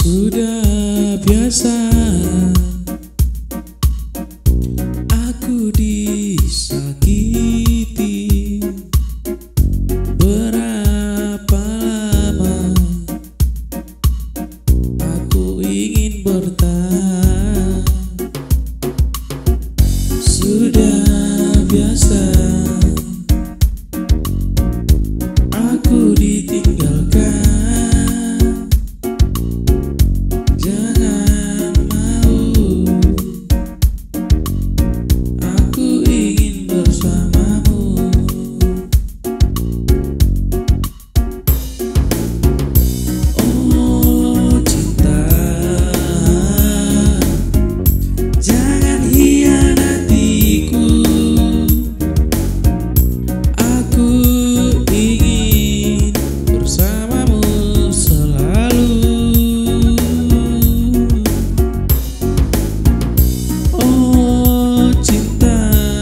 Sudah biasa aku disakiti. Berapa lama aku ingin bertahan. Sudah biasa aku ditinggalkan. Jangan mau, aku ingin bersamamu. Oh cinta, jangan hianatiku. Aku ingin bersamamu selalu. Oh cinta,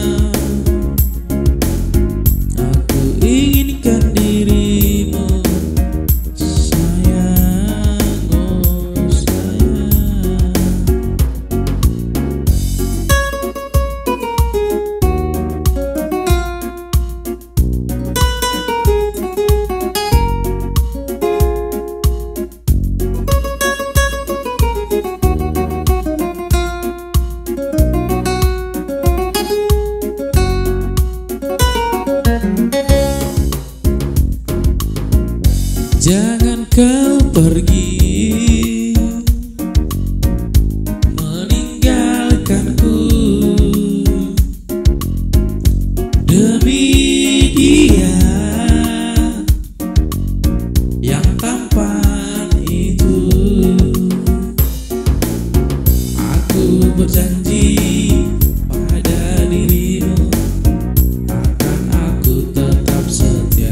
aku inginkan dirimu sayang, oh sayang. Jangan kau pergi meninggalkanku demi dia yang tampan itu. Aku berjanji pada dirimu akan aku tetap setia.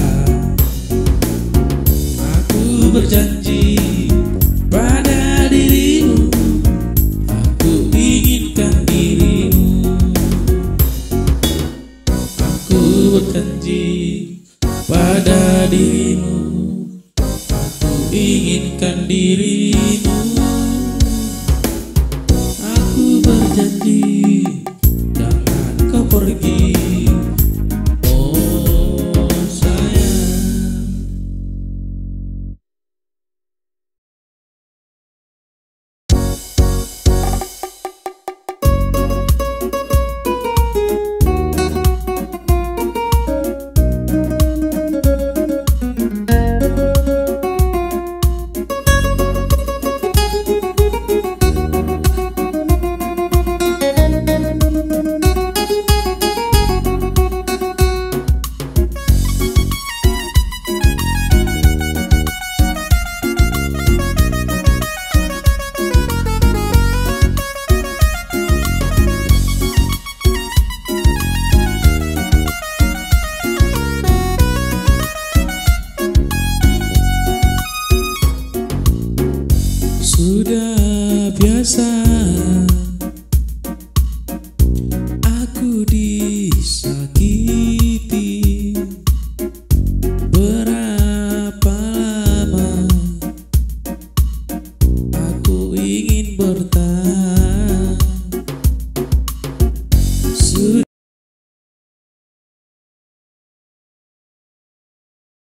Aku berjanji pada dirimu, aku inginkan dirimu. Aku berjanji pada dirimu, aku inginkan dirimu.